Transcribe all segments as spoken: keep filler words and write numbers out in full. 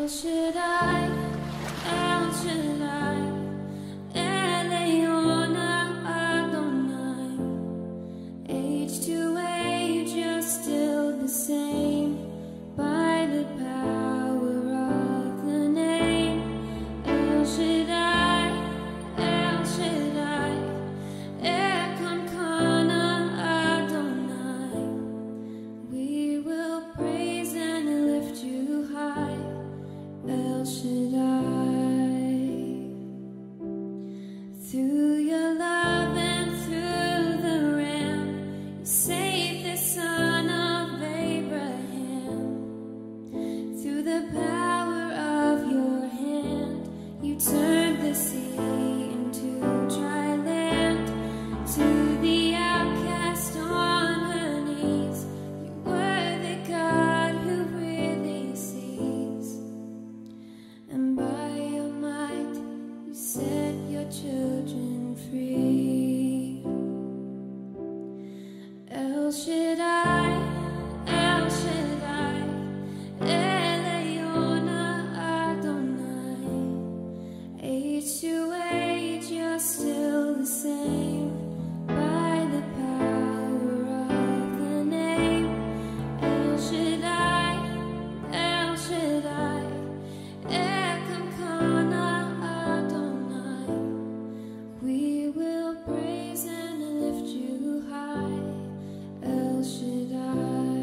Shaddai, El Shaddai, Eliona Adonai. Age to age, you're still the same by the power of the name. El Shaddai, El Shaddai, Elkamkana Adonai. We will praise and lift you high, El Shaddai. Through your love and through the Ram, you saved the son of Abraham. Through the power of your hand, you turned the sea into dry land. To the outcast on her knees, you were the God who really sees. And by your might, you set your children free. El Shaddai, El Shaddai, Eliona Adonai. Age to age, you're still the same by the power of the name. El Shaddai, El Shaddai, Elkamkana Adonai. We will praise and lift you high, El Shaddai.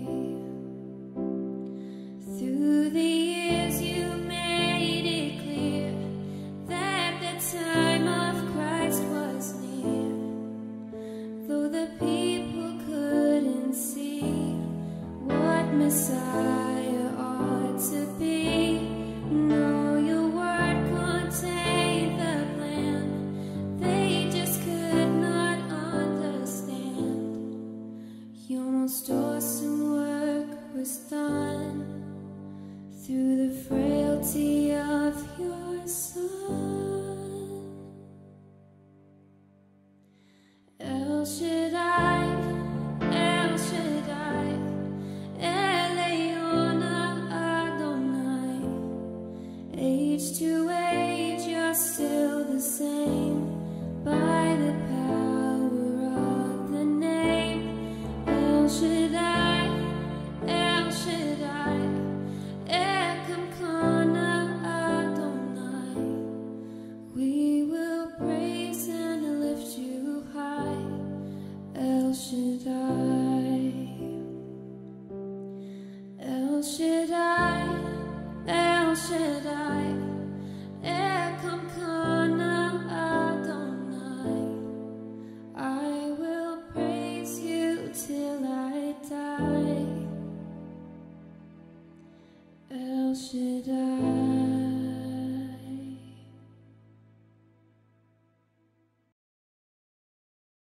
Through the years you made it clear that the time of Christ was near. Though the people couldn't see what Messiah ought to be, no, your word contained the plan. They just could not understand. Your most awesome work was done through the frailty of your Son. El Shaddai, El Shaddai, Eliona Adonai. Age to age, you're still the same by the power of the name. El Shaddai, El Shaddai, Elkamkana Adonai. We will praise and lift you high, El Shaddai. El Shaddai, El Shaddai, Elkamkana Adonai. I will praise you till I die.